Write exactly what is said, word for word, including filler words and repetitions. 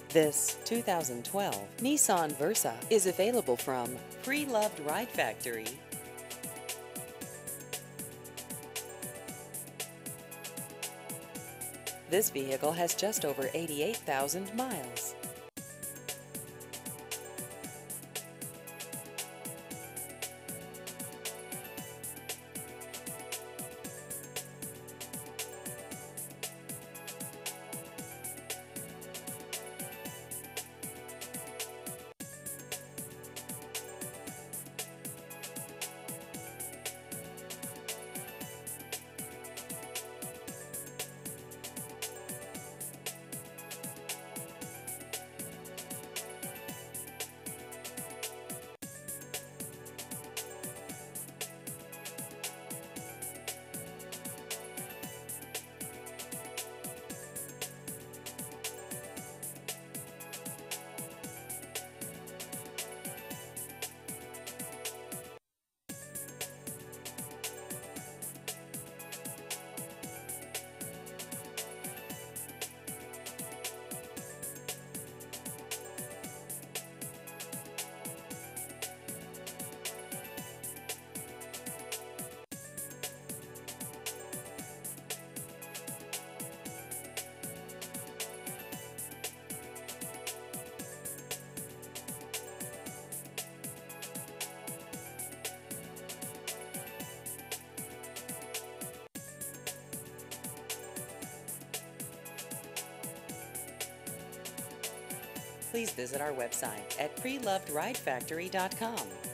This two thousand twelve Nissan Versa is available from Pre-Loved Ride Factory. This vehicle has just over eighty-eight thousand miles. Please visit our website at pre loved ride factory dot com.